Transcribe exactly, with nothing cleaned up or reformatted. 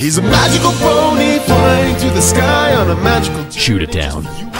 He's a magical pony flying through the sky on a magical... Shoot it down.